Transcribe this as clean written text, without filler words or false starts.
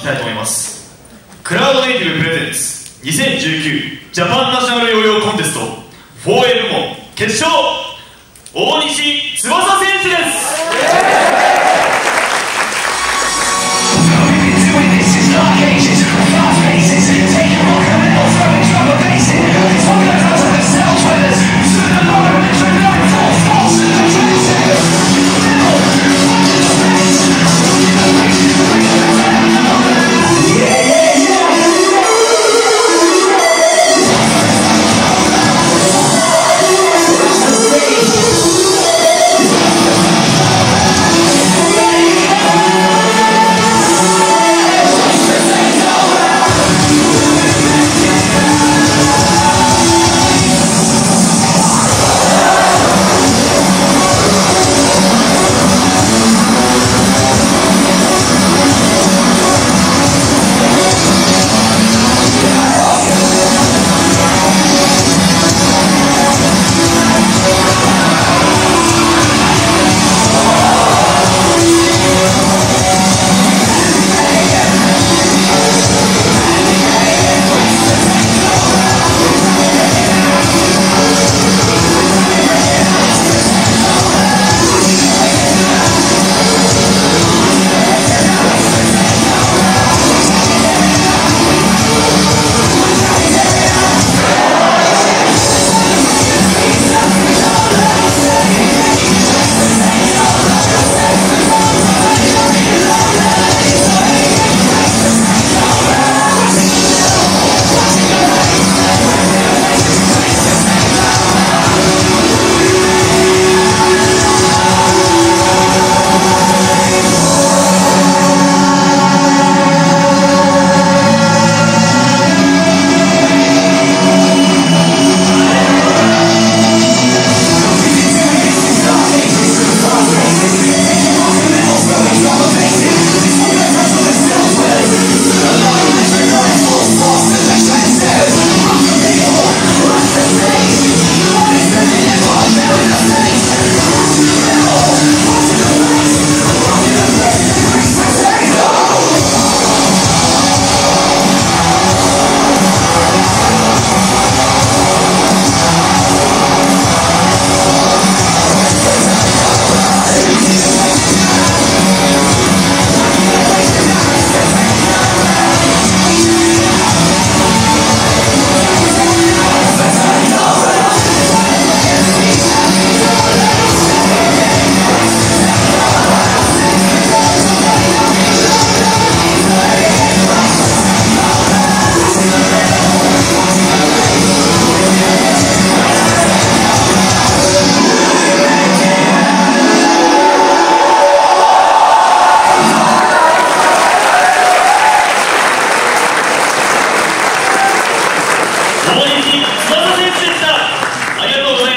きたいと思います。クラウドネイティブプレゼンツ2019ジャパンナショナルヨーヨーコンテスト 4A 部門決勝、大西翼選手です。大西翼選手でした。ありがとうございます。